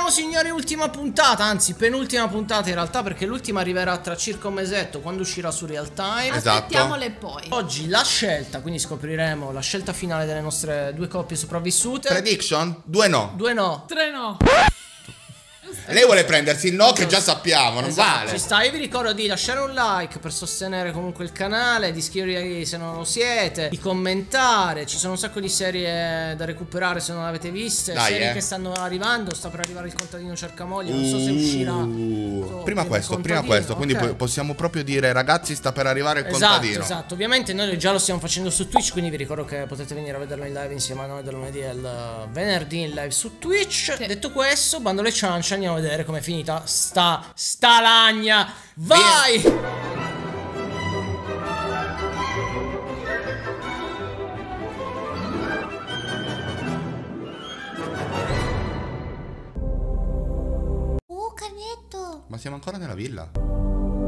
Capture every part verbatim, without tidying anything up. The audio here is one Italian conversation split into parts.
Ritorniamo signori, ultima puntata, anzi penultima puntata in realtà, perché l'ultima arriverà tra circa un mesetto, quando uscirà su Real Time. Esatto. Aspettiamole poi. Oggi la scelta, quindi scopriremo la scelta finale delle nostre due coppie sopravvissute. Prediction? Due no. Due no. Tre no. Lei vuole prendersi il no che già sappiamo, non Esatto, vale. ci sta, io vi ricordo di lasciare un like per sostenere comunque il canale, di iscrivervi se non lo siete, di commentare, ci sono un sacco di serie da recuperare se non l'avete viste, Dai, serie eh. che stanno arrivando, sta per arrivare il contadino cercamoglie, non so se uscirà. Uh, So, prima il questo, prima contadino, questo, quindi ok. po- possiamo proprio dire ragazzi sta per arrivare il Esatto, contadino. esatto, ovviamente noi già lo stiamo facendo su Twitch, quindi vi ricordo che potete venire a vederlo in live insieme a noi dal lunedì al venerdì in live su Twitch. Sì. Detto questo, bando le ciance, andiamo a vedere com'è finita sta sta lagna. Vai! Oh, Canetto! Ma siamo ancora nella villa? Oh,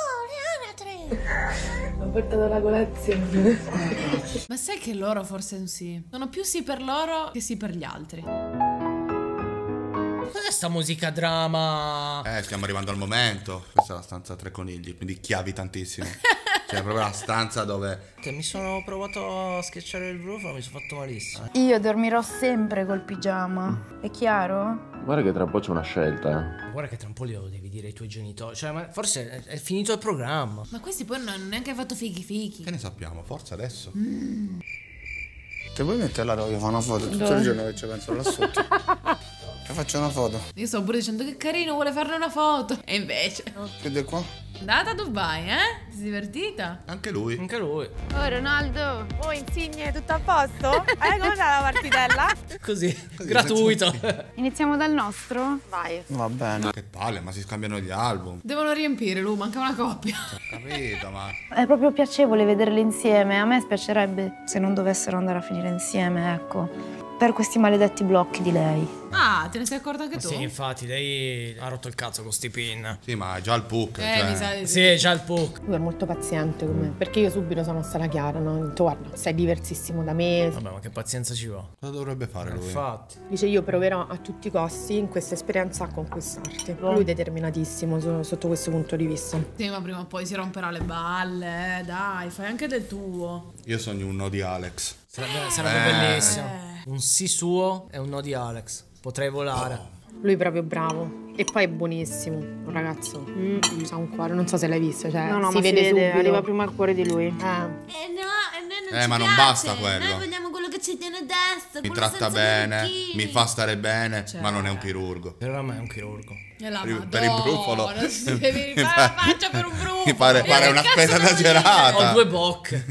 le anatre! Ho portato la colazione. Ma sai che loro forse non sì. Sono più sì per loro che sì per gli altri. Cos'è sta musica drama? Eh, stiamo arrivando al momento. Questa è la stanza tre conigli, quindi chiavi tantissimo. Cioè, è proprio la stanza dove... Che mi sono provato a schiacciare il roof, ma mi sono fatto malissimo. Io dormirò sempre col pigiama, è chiaro? Guarda che tra un po' c'è una scelta, eh. Guarda che tra un po' glielo devi dire ai tuoi genitori. Cioè, ma forse è, è finito il programma. Ma questi poi non hanno neanche fatto fichi fichi. Che ne sappiamo? Forza adesso. Mm. Te puoi metterla dove io fa una foto tutto Dove? il giorno che ci penso là sotto. Ti faccio una foto. Io sto pure dicendo che carino, vuole farne una foto. E invece. Chiude qua. Andata a Dubai, eh? Ti sei divertita? Anche lui. Anche lui. Oh Ronaldo, Oh, Insigne, tutto a posto? Eh, come va la partitella? Così, gratuito. iniziamo dal nostro? Vai. Va bene. Che palle, ma si scambiano gli album. Devono riempire, Lu, manca una coppia. Ho capito, ma... È proprio piacevole vederli insieme, a me spiacerebbe se non dovessero andare a finire insieme, ecco. Per questi maledetti blocchi di lei. Ah, te ne sei accorta anche tu? Sì, infatti, lei ha rotto il cazzo con sti pin. Sì, ma è già il puck. Eh, cioè... mi sa di sì. Sì, è già il puck. Lui è molto paziente con me, perché io subito sono stata chiara, no? Ho detto, guarda, sei diversissimo da me. Vabbè, ma che pazienza ci va. Cosa dovrebbe fare lui? Infatti. Dice, io proverò a tutti i costi in questa esperienza a conquistarti. Lui è determinatissimo so- sotto questo punto di vista. Sì, ma prima o poi si romperà le balle, eh, dai, fai anche del tuo. Io sogno un no di Alex. Sarebbe, sarebbe Eh. bellissimo. Un sì suo e un no di Alex. Potrei volare. Lui è proprio bravo. E poi è buonissimo. Un ragazzo. Mm, ha un cuore, non so se l'hai visto. Cioè, No, no, si ma vede, si vede, subito. arriva prima al cuore di lui. Eh. Eh no, e noi non Eh, ci ma non piace. basta quello. Noi vogliamo quello che ci tiene destro. Mi quello tratta senza bene, granchini. mi fa stare bene, Cioè. ma non è un chirurgo. Per me è un chirurgo. E la Per il- Madonna, per il brufolo. non si devi fare la faccia per un brufolo. Mi pare, E pare che una cazzo spesa vuol dire? esagerata. Ho due bocche.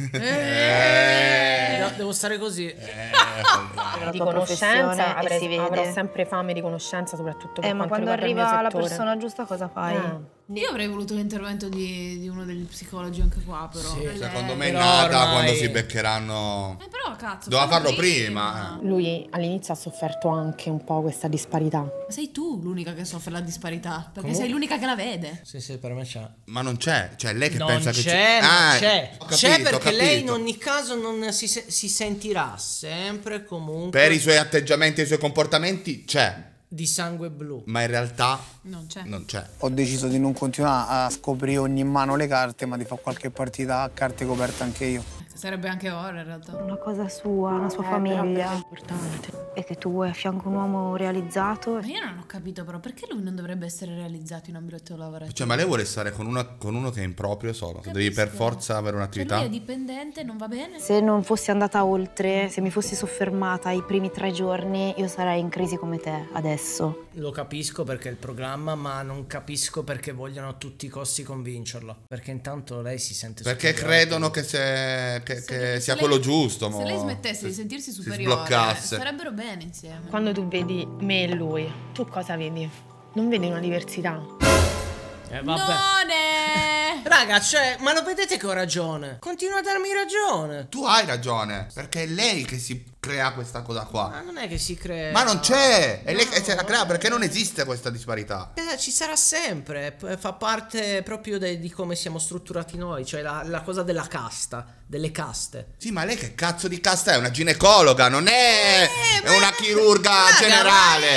Eh. No, devo stare così. La Di tua professione conoscenza e avrei- si vede. avrò sempre fame di conoscenza, soprattutto per Eh, ma quanto quando riguarda il mio arriva la settore. persona giusta cosa fai? Eh. Io avrei voluto l'intervento di, di uno degli psicologi anche qua, però. Sì. Eh, Secondo me è Però nata ormai- quando si beccheranno. Eh, però cazzo. Doveva fallo farlo prima, eh. Lui all'inizio ha sofferto anche un po' questa disparità. Ma sei tu l'unica che soffre la disparità, perché Comunque- sei l'unica che la vede. Sì, sì, per me c'è. Ma non c'è, cioè lei che Non pensa che c'è, c'è. ma Ah, c'è. ho C'è capito, ho perché lei in capito. ogni caso non si, se- si sentirà sempre comunque Per i suoi atteggiamenti e i suoi comportamenti c'è, di sangue blu. ma in realtà Non c'è. non c'è. Ho deciso di non continuare a scoprire ogni mano le carte, ma di fare qualche partita a carte coperte anche io. Sarebbe anche ora in realtà. Una cosa sua, una sua Eh, però per me è famiglia. importante. E che tu vuoi a fianco un uomo realizzato. Ma io non ho capito però perché lui non dovrebbe essere realizzato in ambito lavorativo. Cioè, ma lei vuole stare con, una, con uno che è improprio solo. Capisco. Devi per forza avere Cioè un'attività. lui è dipendente, non va bene? Se non fossi andata oltre, se mi fossi soffermata i primi tre giorni, io sarei in crisi come te adesso. Lo capisco perché è il programma, ma non capisco perché vogliono a tutti i costi convincerlo. Perché intanto lei si sente Perché superiore. credono che, se, che, Se che lei- sia se quello lei- giusto. Se mo. lei smettesse di Si- sentirsi si superiore, sbloccasse. starebbero bene insieme. Quando tu vedi me e lui, tu cosa vedi? Non vedi una diversità. Eh, vabbè. Non è... Raga, cioè, ma lo vedete che ho ragione? Continua a darmi ragione. Tu hai ragione, perché è lei che si crea questa cosa Ma qua. non è che si crea. Ma non c'è! È lei No, che se la crea vabbè. perché non esiste questa disparità. Eh, ci sarà sempre, p- fa parte proprio de- di come siamo strutturati noi, cioè la, la cosa della casta, delle caste. Sì, ma lei che cazzo di casta è? Una ginecologa, non è, Eh, è ma- una chirurga Raga, generale. ma, eh, non è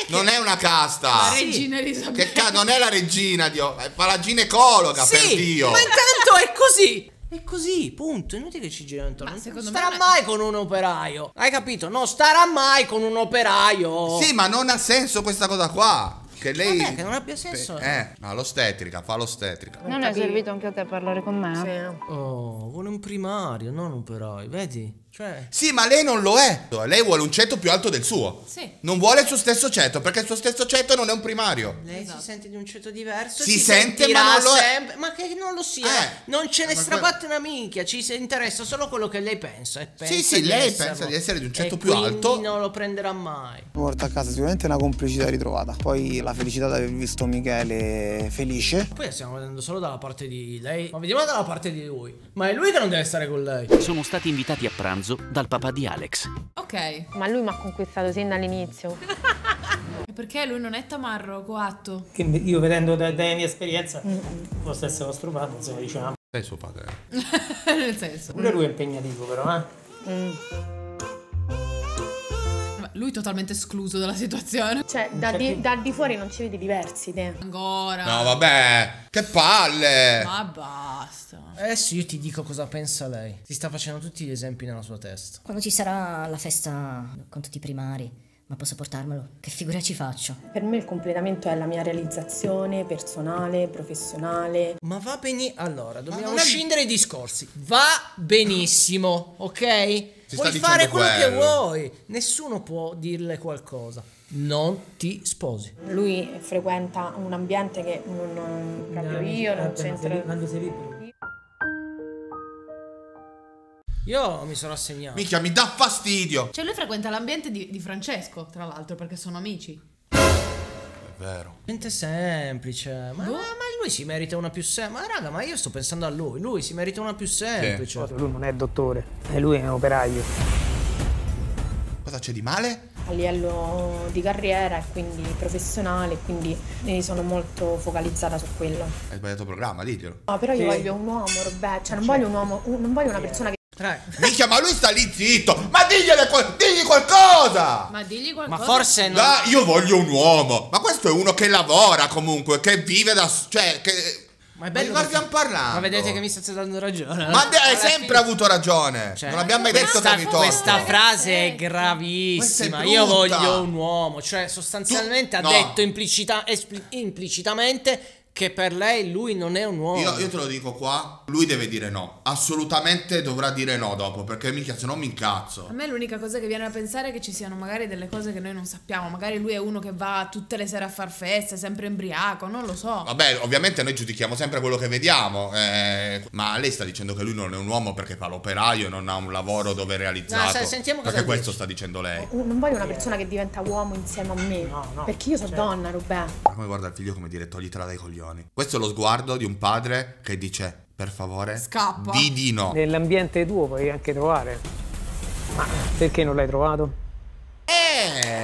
Non è una casta. La regina Elisabetta. Che ca- non è la regina, Dio. Fa la ginecologa, Sì, per Dio. ma intanto è così. È così, punto. È inutile che ci giriamo intorno. Ma Non secondo me starà non è- mai con un operaio. Hai capito? Non starà mai con un operaio. Sì, ma non ha senso questa cosa qua. Che lei. Vabbè, che non abbia senso. Eh, no, l'ostetrica, fa l'ostetrica. Non è servito anche a te parlare con me? Sì. Oh, vuole un primario, non un operaio, vedi? Cioè, Sì, ma lei non lo è. Lei vuole un ceto più alto del suo. Sì. Non vuole il suo stesso ceto, perché il suo stesso ceto non è un primario. lei si sente di un ceto diverso. Si si sente, sentirà ma non lo è. sempre. Ma che non lo sia. Eh, non ce ne ma strapatte una minchia. Ci si interessa solo quello che lei pensa. E pensa Sì, sì, di lei esserlo. pensa di essere di un ceto E più quindi alto. non lo prenderà mai. Porta a casa sicuramente una complicità ritrovata. Poi la felicità di aver visto Michele felice. Poi stiamo vedendo solo dalla parte di lei. Ma vediamo dalla parte di lui. Ma è lui che non deve stare con lei. Sono stati invitati a pranzo dal papà di Alex. Ok. Ma lui mi ha conquistato sin dall'inizio. E perché lui non è tamarro, coatto? Che io vedendo da- dalla mia esperienza, forse essere vostro padre, insomma, diciamo. Sei suo padre. Nel senso. Pure lui è impegnativo però, eh. Ma lui totalmente escluso dalla situazione. Cioè, da di, da di fuori non ci vedi diversi te. Ancora. No, vabbè. Che palle. Ma basta. Adesso io ti dico cosa pensa lei. Ti sta facendo tutti gli esempi nella sua testa. Quando ci sarà la festa con tutti i primari, ma posso portarmelo? Che figura ci faccio? Per me il completamento è la mia realizzazione personale, professionale. Ma va bene. Allora, dobbiamo non è- scindere i discorsi. Va benissimo, ok? Si Puoi sta fare dicendo quello che quello. vuoi. Nessuno può dirle qualcosa. Non ti sposi. Lui frequenta un ambiente che non, non- proprio io non c'entro. Quando sei libero. Io mi sono assegnato. Minchia, mi dà fastidio. Cioè lui frequenta l'ambiente di, di Francesco, tra l'altro, perché sono amici. È vero. Gente semplice. Ma, Boh. ma- ma lui si merita una più semplice. Ma raga, ma io sto pensando a lui. Lui si merita una più semplice. Lui non è dottore, e lui è un operaio. Cosa c'è di male? A livello di carriera e quindi professionale, quindi eh, sono molto focalizzata su quello. Hai sbagliato programma, diglielo. No, però io Sì. voglio un uomo, Roberto, cioè non voglio un uomo, un- non voglio una persona che Raga, Minchia, ma lui sta lì zitto. Ma digliele qual- digli qualcosa. Ma digli ma qualcosa. forse non. Dai, io voglio un uomo. Ma questo è uno che lavora comunque, che vive da... Cioè, che... Ma è Ma bello di cosa perché- stiamo parlando? Ma vedete che mi state dando ragione. Ma de- hai Alla sempre fine- avuto ragione. Cioè, non abbiamo mai detto che questa, mi torto. questa frase è Questa gravissima. è Io brutta. voglio un uomo. Cioè, sostanzialmente Tu- ha no. detto implicita- espli- implicitamente che per lei lui non è un uomo. Io, io te lo dico qua, lui deve dire no. Assolutamente dovrà dire no dopo, perché minchia, se no mi incazzo. A me l'unica cosa che viene a pensare è che ci siano magari delle cose che noi non sappiamo. Magari lui è uno che va tutte le sere a far feste, sempre embriaco, non lo so. Vabbè, ovviamente noi giudichiamo sempre quello che vediamo, eh, ma lei sta dicendo che lui non è un uomo perché fa l'operaio e non ha un lavoro dove è realizzato. No, sai, sentiamo cosa perché dice. questo sta dicendo lei. non voglio una persona che diventa uomo insieme a me. No, no, perché io sono certo. donna, Roberto. Ma come guarda il figlio come dire toglitela dai coglioni. Questo è lo sguardo di un padre che dice per favore Scappa. di di no. Nell'ambiente tuo puoi anche trovare. Ma perché non l'hai trovato? Eh,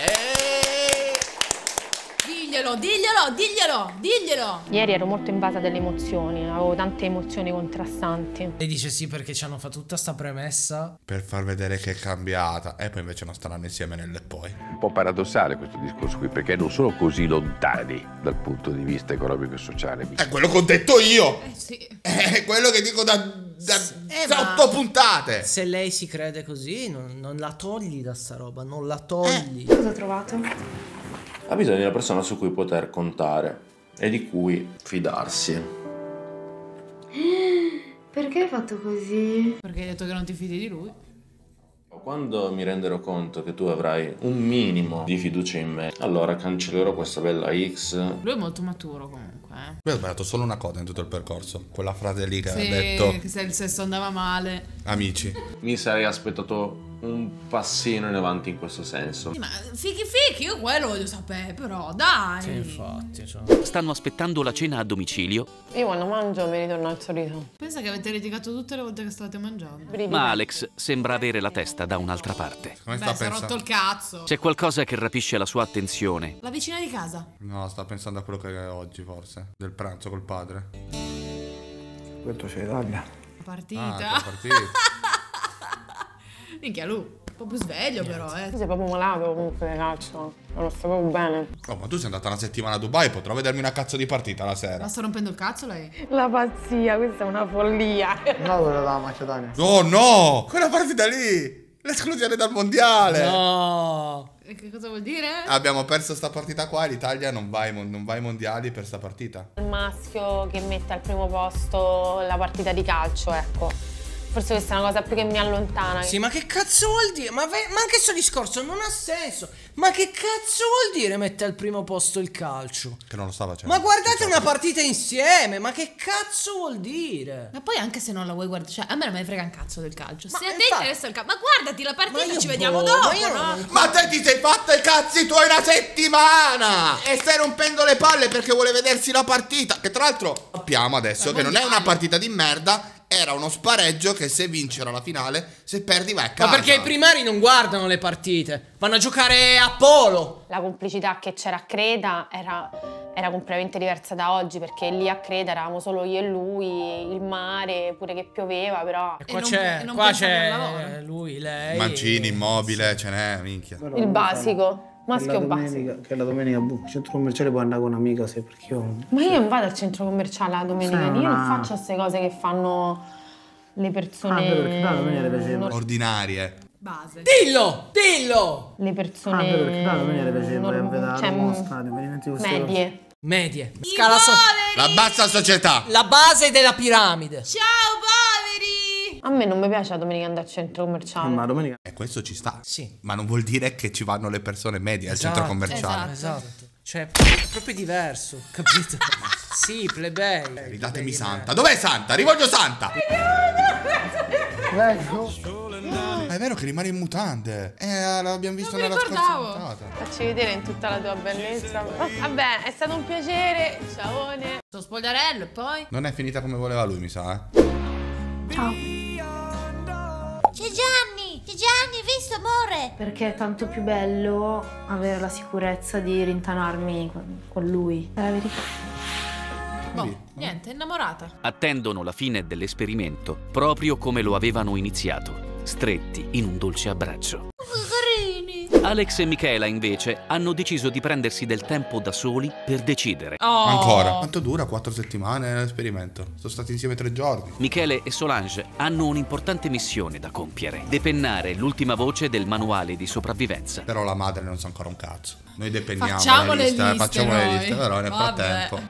Diglielo, diglielo, diglielo, diglielo. Ieri ero molto invasa dalle emozioni, avevo tante emozioni contrastanti. E dice sì perché ci hanno fatto tutta sta premessa. per far vedere che è cambiata e poi invece non staranno insieme nelle poi. Un po' paradossale questo discorso qui, perché non sono così lontani dal punto di vista economico e sociale. È quello che ho detto io. Eh sì. È quello che dico da, da Eh, ma- otto puntate. Se lei si crede così, non, non la togli da sta roba, non la togli. Cosa ho trovato? Ha bisogno di una persona su cui poter contare e di cui fidarsi. Perché hai fatto così? Perché hai detto che non ti fidi di lui? Quando mi renderò conto che tu avrai un minimo di fiducia in me, allora cancellerò questa bella X. Lui è molto maturo comunque, eh. Io ho sbagliato solo una cosa in tutto il percorso. Quella frase lì che Sì, ha detto che se il sesso andava male. amici. Mi sarei aspettato un passino in avanti in questo senso. Sì, ma fichi fichi, io quello voglio sapere, però dai. Sì, infatti, cioè. Stanno aspettando la cena a domicilio, Io quando mangio mi ritorno al solito. Pensa che avete litigato tutte le volte che stavate mangiando. ma Alex sembra avere la testa da un'altra parte. Come Beh, sta si è rotto pensando? il cazzo. C'è qualcosa che rapisce la sua attenzione. La vicina di casa. No, sta pensando a quello che è oggi forse. Del pranzo col padre. Questo c'è Italia. Partita. Ah, che partita. Minchia lui. po' più sveglio però, eh. Tu sei proprio malato comunque di calcio. Non lo sapevo bene. Oh, ma tu sei andata una settimana a Dubai, potrò vedermi una cazzo di partita la sera. Ma sta rompendo il cazzo lei? La pazzia, questa è una follia. No, quella della Macedonia. Oh no! Quella partita lì! L'esclusione dal mondiale! No! E che cosa vuol dire? Abbiamo perso sta partita qua, l'Italia non va ai, mon- non va ai mondiali per sta partita. Il maschio che mette al primo posto la partita di calcio, ecco. Forse questa è una cosa più che mi allontana. Sì, ma che cazzo vuol dire? Ma, ve- ma anche sto discorso non ha senso. Ma che cazzo vuol dire mette al primo posto il calcio? Che non lo sta facendo. Ma guardate una partita insieme, ma che cazzo vuol dire? Ma poi anche se non la vuoi guardare, cioè a me non me ne frega un cazzo del calcio. Ma Se a te infatti- interessa il calcio, ma guardati la partita, Ma io ci vediamo boh, dopo, ma io no? non- Ma te ti sei fatto i cazzi tuoi una settimana! E stai rompendo le palle perché vuole vedersi la partita. Che tra l'altro sappiamo adesso Ma che non è mondiali. una partita di merda. Era uno spareggio che se vincere la finale, se perdi vai a casa. Ma perché i primari non guardano le partite, vanno a giocare a polo. La complicità che c'era a Creta era, era completamente diversa da oggi, perché lì a Creta eravamo solo io e lui, il mare, pure che pioveva, però... E qua non- c'è, e non qua pensavi al c'è lavoro? lui, lei. Mancini, immobile, ce n'è, minchia. Il basico, maschio Che la basico. domenica, che la domenica boh, il centro commerciale può andare con un'amica se perché io. Ma io non vado al centro commerciale la domenica, Sì, io non ma- faccio queste cose che fanno le persone... Ah, vero, perché la domenica le piaceva. nor- Ordinarie. Base. Dillo, dillo. le persone... Ah, vero, perché la domenica le piaceva nor- a vedere cioè, uno stadio, avvenimenti così. medie. Medie. Scala so- La bassa società. la base della piramide. Ciao poveri! A me non mi piace la domenica andare al centro commerciale. Ma domenica. E questo ci sta. Sì. Ma non vuol dire che ci vanno le persone medie al Esatto, centro commerciale. Esatto. Cioè, è proprio diverso, capito? Sì, plebei. Ridatemi Santa. Dov'è Santa? Rivoglio Santa. È vero che rimane in mutande. Eh, l'abbiamo visto Non mi nella scorsa ricordavo. puntata. Facci vedere in tutta la tua bellezza. Vabbè, è stato un piacere. Ciaone. Sto spogliarello e poi? Non è finita come voleva lui, mi sa, eh. Ciao. C'è Gianni! C'è Gianni, hai visto, amore? Perché è tanto più bello avere la sicurezza di rintanarmi con, con lui. È la verità. Boh, niente, innamorata. Attendono la fine dell'esperimento proprio come lo avevano iniziato, stretti in un dolce abbraccio. Carini! Alex e Michaela invece hanno deciso di prendersi del tempo da soli per decidere. Oh. Ancora. Quanto dura? Quattro settimane l'esperimento. Sono stati insieme tre giorni. Michele e Solange hanno un'importante missione da compiere: depennare l'ultima voce del manuale di sopravvivenza. Però la madre non sa ancora un cazzo. Noi depenniamo Facciamo le le liste, eh, liste facciamo le noi. liste, però nel Vabbè. frattempo.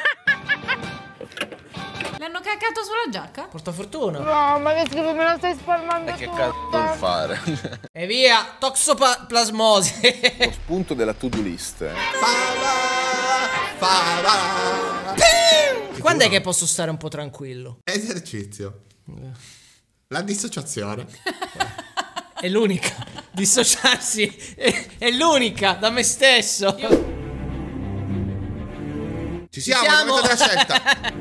Le hanno caccato sulla giacca? Porta fortuna. No, ma che schifo, me la stai spalmando E che cazzo vuoi fare? E via, toxoplasmosi. Lo spunto della to-do list. Fava, fava. Quando è che posso stare un po' tranquillo? Esercizio. La dissociazione. È l'unica. Dissociarsi è, è l'unica da me stesso. Ci siamo, siamo. momento della scelta.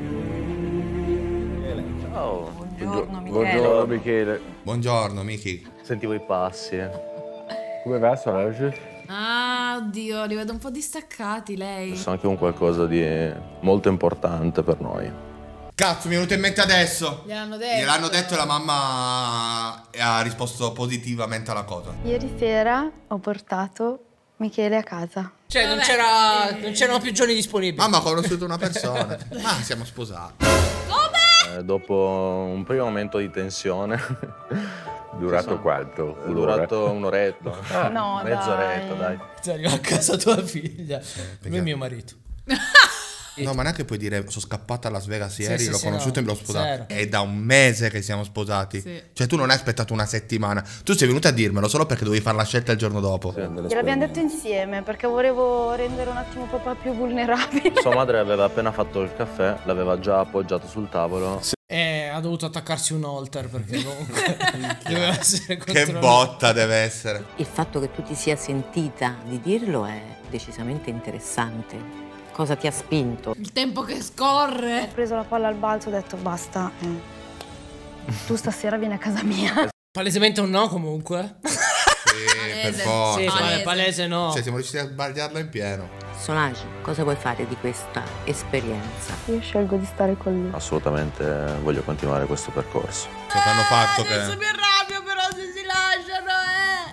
Ciao. Buongiorno, Michele. Buongiorno Michele. Buongiorno, Miki. Sentivo i passi. Come va Solange? Ah, oddio, li vedo un po' distaccati lei. Sono anche un qualcosa di molto importante per noi. Cazzo, mi è venuto in mente adesso. Gliel'hanno detto. Gliel'hanno detto e la mamma ha risposto positivamente alla cosa. Ieri sera ho portato Michele a casa. Cioè, non Vabbè. c'era. Non c'erano più giorni disponibili. Mamma, ho conosciuto una persona. Ah, siamo sposati. Eh, dopo un primo momento di tensione, Durato quanto? è durato un'oretta. Ah, No, Mezz'oretta, dai. dai. Ti arriva a casa tua figlia. perché- Lui è mio marito. No, ma neanche puoi dire sono scappata a Las Vegas ieri, sì, l'ho sì, conosciuto no. e me l'ho sposato. Zero. È da un mese che siamo sposati. Sì. Cioè tu non hai aspettato una settimana. Tu sei venuta a dirmelo solo perché dovevi fare la scelta il giorno dopo. Gliel'abbiamo detto insieme perché volevo rendere un attimo papà più vulnerabile. Sua madre aveva appena fatto il caffè, l'aveva già appoggiato sul tavolo. E ha dovuto attaccarsi un holter perché comunque doveva essere Che controllato. botta deve essere. Il fatto che tu ti sia sentita di dirlo è decisamente interessante. Cosa ti ha spinto? Il tempo che scorre. Ho preso la palla al balzo e ho detto basta. eh. Tu stasera vieni a casa mia. Palesemente un no comunque. Sì, per forza. Sì, Palese. pale- palese no. Cioè siamo riusciti a sbagliarlo in pieno. Solange, cosa vuoi fare di questa esperienza? Io scelgo di stare con lui. Assolutamente voglio continuare questo percorso. Cioè ti hanno fatto Adesso che... mi arrabbio però se si lasciano, eh.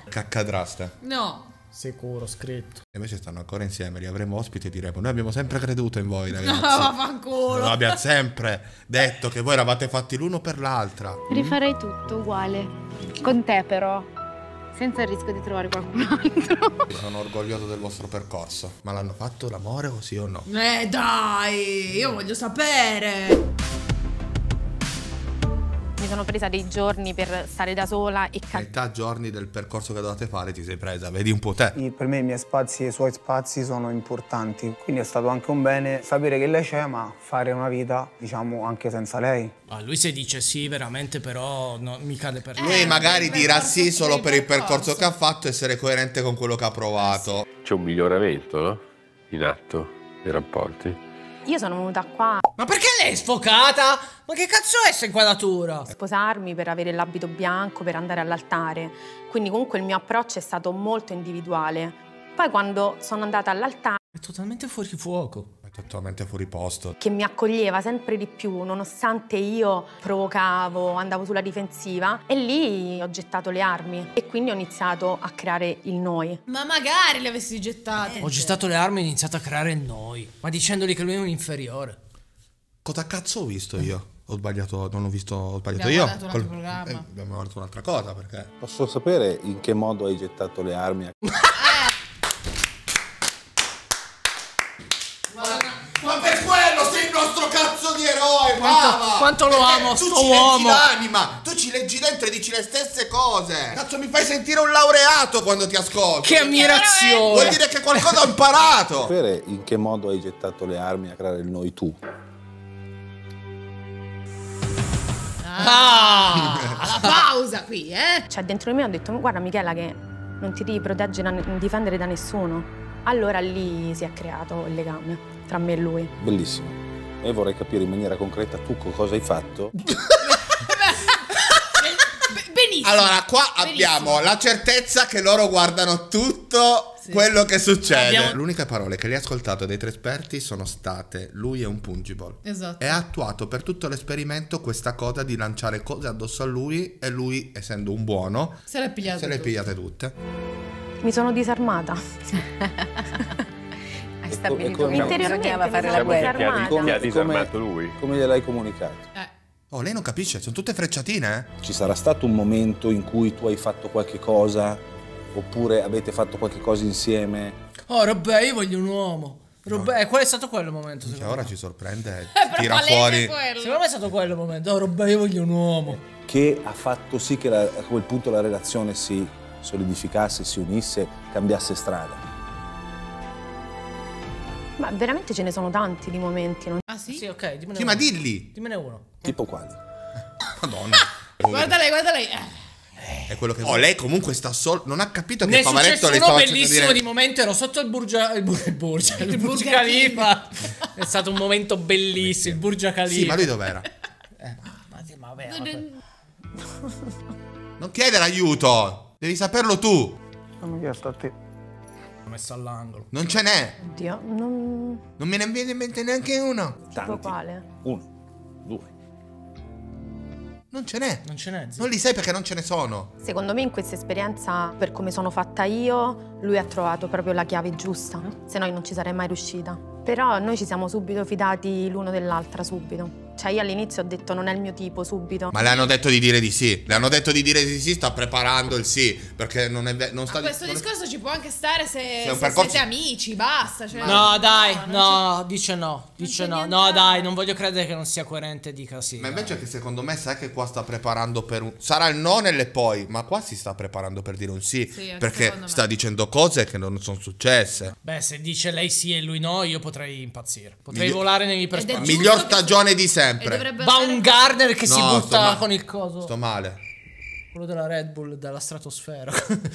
Che accadrà, Ste? No. Sicuro, scritto. E invece stanno ancora insieme, li avremo ospiti e diremo: noi abbiamo sempre creduto in voi, ragazzi. No, vaffanculo. Noi abbiamo sempre detto che voi eravate fatti l'uno per l'altra. Rifarei tutto uguale. Con te però, senza il rischio di trovare qualcun altro. Sono orgoglioso del vostro percorso. Ma l'hanno fatto l'amore o sì o no? Eh dai, io voglio sapere. Mi sono presa dei giorni per stare da sola e capire. Metà giorni del percorso che dovete fare ti sei presa, vedi un po' te. Per me i miei spazi e i suoi spazi sono importanti, quindi è stato anche un bene sapere che lei c'è, ma fare una vita, diciamo, anche senza lei. Ah, lui se dice sì, veramente, però no, mi cade per Lui magari dirà sì solo per il percorso che ha fatto, essere coerente con quello che ha provato. C'è un miglioramento, no? In atto, nei rapporti. Io sono venuta qua Ma perché lei è sfocata? Ma che cazzo è questa inquadratura? a sposarmi per avere l'abito bianco, per andare all'altare. Quindi comunque il mio approccio è stato molto individuale. Poi quando sono andata all'altare, È totalmente fuori fuoco. È totalmente fuori posto. che mi accoglieva sempre di più, nonostante io provocavo, andavo sulla difensiva, e lì ho gettato le armi e quindi ho iniziato a creare il noi. Ma magari le avessi gettate. Ho gettato le armi e ho iniziato a creare il noi. Ma dicendogli che lui è un inferiore. Cosa cazzo ho visto io? Ho sbagliato, non ho visto, ho sbagliato Abbiamo io. guardato un altro programma. eh, abbiamo guardato un'altra cosa, perché? Posso sapere in che modo hai gettato le armi? A... Ma per quello sei il nostro cazzo di eroe, Quanto- brava! quanto lo Perché amo, tu sto ci uomo. leggi l'anima, tu ci leggi dentro e dici le stesse cose. Cazzo, mi fai sentire un laureato quando ti ascolto. Che ammirazione! Vuol dire che qualcosa ho imparato. Sapere in che modo hai gettato le armi a creare il noi tu? Ah! La pausa qui, eh? Cioè dentro di me ho detto: guarda Michela, che non ti devi proteggere, da, difendere da nessuno. Allora lì si è creato il legame tra me e lui. Bellissimo. E vorrei capire in maniera concreta tu cosa hai fatto. Benissimo. Allora, qua Benissimo. abbiamo la certezza che loro guardano tutto Sì. quello che succede. Abbiamo- L'unica parole che li ha ascoltato dei tre esperti sono state: lui è un pungible. Esatto. E ha attuato per tutto l'esperimento questa cosa di lanciare cose addosso a lui, e lui, essendo un buono, Se le pigliate se le tutte. pigliate tutte. Mi sono disarmata. Hai stabilito come che interiormente bisognava fare mi la sono guerra. disarmata. Chi ha Come- disarmato lui? Come gliel'hai comunicato? Eh. Oh, lei non capisce, sono tutte frecciatine, eh? Ci sarà stato un momento in cui tu hai fatto qualche cosa, oppure avete fatto qualche cosa insieme? Oh, Robè, io voglio un uomo. Robè, qual è stato quello il momento? Cioè, Secondo ora me? ci sorprende, Eh, tira palese fuori. quello. Secondo me è stato quello il momento. Oh, Robè, io voglio un uomo. Che ha fatto sì che la- a quel punto la relazione si solidificasse, si unisse, cambiasse strada. Ma veramente ce ne sono tanti di momenti. Non... Ah sì? Sì, ok, dimmene Sì, uno. ma dilli. Dimmene uno. Tipo quali? Madonna. Guarda lei, guarda lei. Eh. È quello che... Oh, lei comunque sta solo... Non ha capito che Ne è Favaretto successo le uno stava facendo bellissimo dire... di momento. Ero sotto il Burgia. Il, Bur- il Burgia. Il, Il Burj Burj Khalifa. È stato un momento bellissimo. Il Burj Khalifa. Sì, ma lui dov'era? Eh, ma sì, ma vabbè, vabbè. Non chiedere aiuto, devi saperlo tu. Hanno chiesto a te. L'ho messo all'angolo. Non ce n'è. Oddio, non... Non me ne viene in mente neanche uno. Tipo quale? Uno, due. Non ce n'è. Non ce n'è, zio. Non li sai perché non ce ne sono. Secondo me in questa esperienza, per come sono fatta io, lui ha trovato proprio la chiave giusta. Se no io non ci sarei mai riuscita. Però noi ci siamo subito fidati l'uno dell'altra, subito. Cioè io all'inizio ho detto non è il mio tipo, subito. Ma le hanno detto di dire di sì. Le hanno detto di dire di sì, sta preparando il sì. Perché non è ve- non sta Ma questo non è- discorso ci può anche stare se, è un se percorso- siete amici, basta. Cioè, No, dai, non no, dice no. Dice c'è no. niente No, da- dai, non voglio credere che non sia coerente e dica sì. Ma invece che secondo me sai che qua sta preparando per un... Sarà il no nelle poi, ma qua si sta preparando per dire un sì. Sì, anche perché secondo me. sta dicendo cose che non sono successe. Beh, se dice lei sì e lui no, io potrei impazzire. Potrei Miglio- volare Ed negli è iperspazi. giusto Miglior che- stagione di E sempre. dovrebbe andare- Baumgartner che si No, sto butta ma- con il coso. Sto male. Quello della Red Bull dalla stratosfera.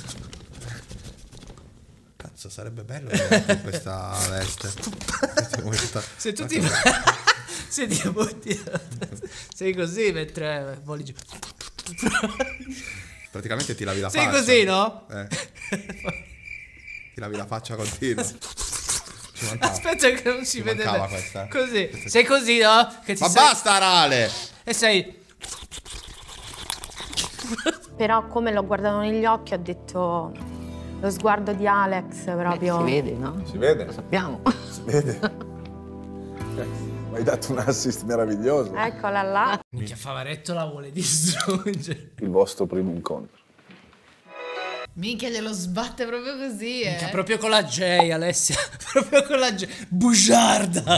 Cazzo, sarebbe bello vedere con questa veste. Questa- Se tu ti se ti butti sei così mentre voli giù. Praticamente ti lavi la Sei faccia. così, no? Eh. Ti lavi la faccia continua. Ci mancava. Aspetta che non si Ci vede mancava bene. questa. Così. Sei così, no? Che ti Ma sei- basta, Arale! E sei Però come l'ho guardato negli occhi ho detto, lo sguardo di Alex proprio... Beh, si vede, no? Si vede? Lo sappiamo. Si vede. Mi hai dato un assist meraviglioso. Eccola là. Minchia, Favaretto la vuole distruggere. Il vostro primo incontro. Minchia, glielo sbatte proprio così, eh. Minchia, proprio con la J, Alessia. Proprio con la J. Bugiarda.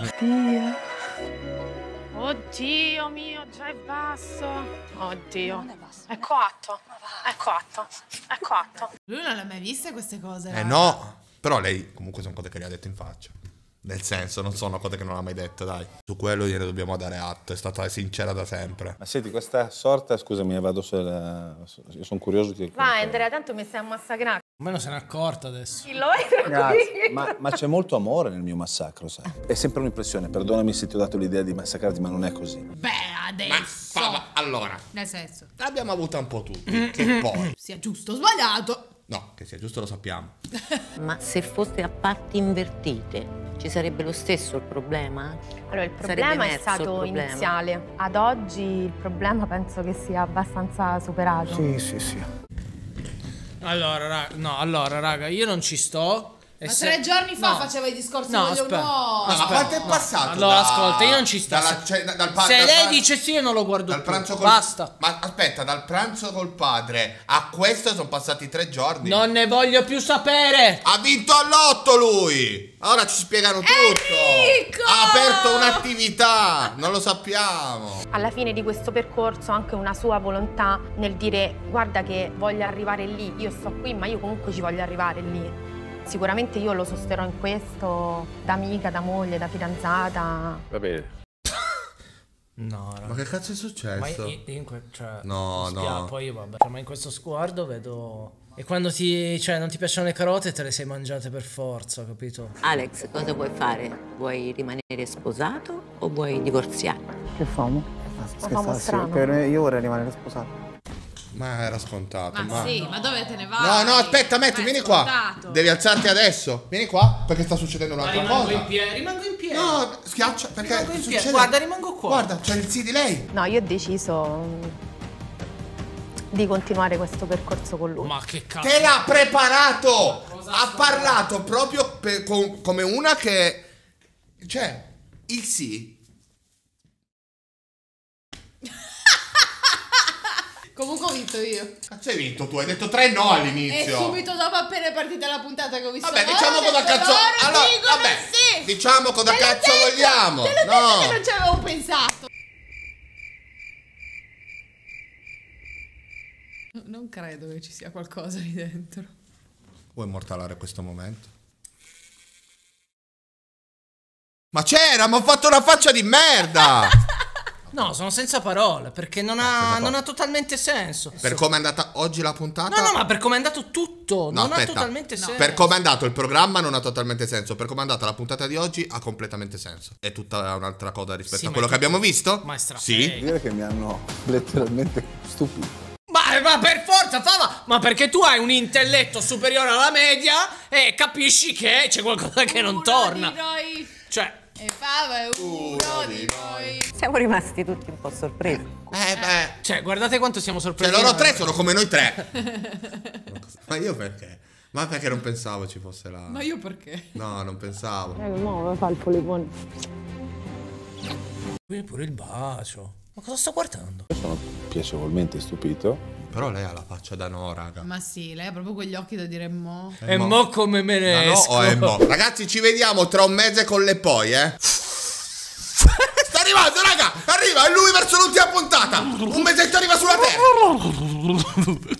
Oddio mio, già è basso. Oddio. È coatto. È coatto. È coatto. Lui non le ha mai viste queste cose? Eh no, però lei comunque sono cose che gli ha detto in faccia. Nel senso, non sono cose che non ha mai detto, dai. Su quello gliene dobbiamo dare atto, è stata sincera da sempre. Ma senti, questa sorta, scusami, vado sulla... Io sono curioso di... Vai Andrea, tanto mi stai a massacrare. Ma non se n'è accorta adesso. Chi lo è? Grazie. Ma, ma c'è molto amore nel mio massacro, sai? È sempre un'impressione, perdonami se ti ho dato l'idea di massacrarti, ma non è così. Beh, adesso. Ma Fava, allora, Nel senso. l'abbiamo avuta un po' tutti, che poi... Sia giusto o sbagliato. No, che sia giusto lo sappiamo. Ma se foste a parti invertite, ci sarebbe lo stesso il problema? Allora, il Sarebbe problema è emerso stato il problema? iniziale. Ad oggi il problema penso che sia abbastanza superato. Sì, sì, sì. Allora, raga, no, allora, raga, io non ci sto. E Ma se... tre giorni fa no. faceva i discorsi No, con gli aspetta. no. No, ma quanto è passato? Allora, da- ascolta, io non ci sto. dalla- cioè, da- dal pa- Se dal lei pa- dice sì, io non lo guardo Dal più. pranzo col... Basta. Ma aspetta, dal pranzo col padre a questo sono passati tre giorni. Non ne voglio più sapere. Ha vinto all'otto lui. Ora ci spiegano tutto. Enrico! Ha aperto un'attività. Non lo sappiamo. Alla fine di questo percorso anche una sua volontà nel dire guarda che voglio arrivare lì, io sto qui ma io comunque ci voglio arrivare lì. Sicuramente io lo sosterrò in questo, da amica, da moglie, da fidanzata. Va bene. No, raga. Ma che cazzo è successo? Ma io, io in que- cioè, No, mi spia- no. Poi io vabbè, cioè, ma in questo sguardo vedo... E quando ti, cioè, non ti piacciono le carote te le sei mangiate per forza, capito? Alex, cosa vuoi fare? Vuoi rimanere sposato o vuoi divorziare? Che famo? famo strano. Per me io vorrei rimanere sposato. Ma era scontato. Ma, ma... sì, ma dove te ne vai? No, no, aspetta, Metti, Ma è vieni qua. scontato. Devi alzarti adesso. Vieni qua, perché sta succedendo un'altra rimango cosa. in piedi, rimango in piedi. No, schiaccia, perché Rimango in piedi. succede... Guarda, rimango qua. Guarda, c'è il sì di lei. No, io ho deciso mm, di continuare questo percorso con lui. Ma che cazzo. Te l'ha preparato. Ha parlato proprio per- com- come una che... Cioè, il sì... Comunque ho vinto io. Cazzo hai vinto tu? Hai detto tre no E all'inizio. subito dopo appena è partita la puntata che ho visto. Vabbè, loro, diciamo ho cosa detto, cazzo... loro Allora, dicono vabbè, sì. diciamo cosa Te l'ho cazzo detto, vogliamo. Te l'ho detto No. che non ci avevo pensato. Non credo che ci sia qualcosa lì dentro. Vuoi immortalare questo momento? Ma c'era, ma ho fatto una faccia di merda. No, sono senza parole, perché non ha, non ha totalmente senso. Per come è andata oggi la puntata? No, no, ma per come è andato tutto, No, non aspetta. ha totalmente senso. Per come è andato il programma non ha totalmente senso. Per come è andata la puntata di oggi ha completamente senso. È tutta un'altra cosa rispetto Sì, a ma quello è che tutto- abbiamo visto? ma è stra- Sì. fake. Dire che mi hanno letteralmente stupito. Ma, ma per forza, Fava, ma perché tu hai un intelletto superiore alla media e capisci che c'è qualcosa che non torna. Di noi. Cioè, E Fava è uno di noi. Siamo rimasti tutti un po' sorpresi. Eh beh. cioè, guardate quanto siamo sorpresi. Cioè loro tre sono come noi tre. Ma io perché? Ma perché non pensavo ci fosse la... Ma io perché? No, non pensavo. No, fa il polipone. Qui pure il bacio. Ma cosa sto guardando? Io sono piacevolmente stupito. Però lei ha la faccia da no, raga. Ma sì, lei ha proprio quegli occhi da dire mo. E mo come me ne Da no esco? o è mo? Ragazzi, ci vediamo tra un mese con le poi, eh. Sta arrivando, raga! Arriva, è lui verso l'ultima puntata! Un mesetto arriva sulla terra!